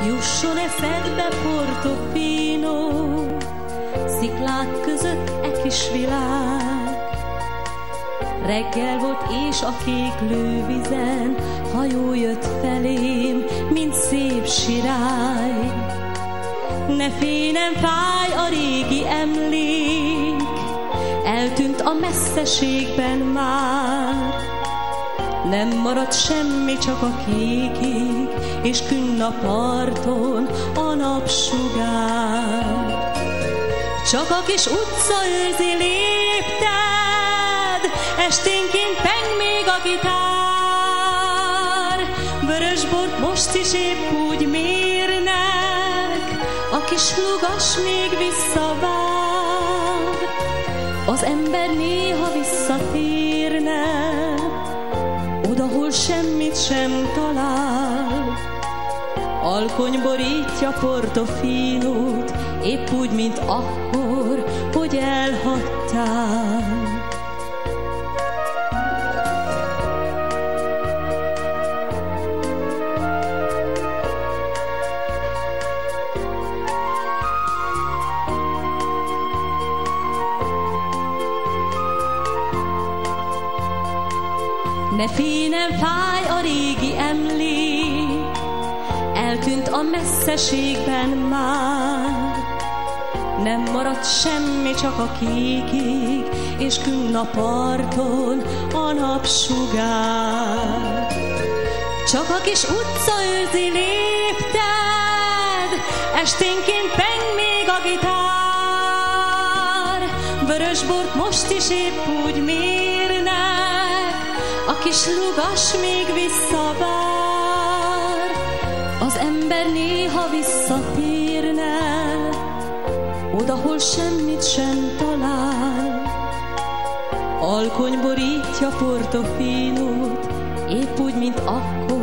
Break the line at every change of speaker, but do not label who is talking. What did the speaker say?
Jusson eszedbe Portofino, sziklák között e kis világ. Reggel volt és a kék lővizen hajó jött felém, mint szép sirály. Ne félj, nem fáj a régi emlék, eltűnt a messzeségben már. Nem maradt semmi, csak a kék és künn a parton a napsugár. Csak a kis utca őrzi lépted, esténként peng még a gitár. Vörösbort most is épp úgy mérnek, a kis lugas még visszavár. Az ember néha visszatérne oda, hol semmit sem talál. Alkony borítja Portofinót, épp úgy, mint akkor, hogy elhagytál. Ne félj, nem fáj a régi emlék, eltűnt a messzeségben már. Nem maradt semmi, csak a kék ég, és künn a parton a napsugár. Csak a kis utca őrzi lépted, esténként peng még a gitár. Vörösbort most is épp úgy mérnek, a kis lugas még visszavár. Az ember néha visszatérne oda, hol semmit sem talál. Alkony borítja Portofinót, épp úgy, mint akkor,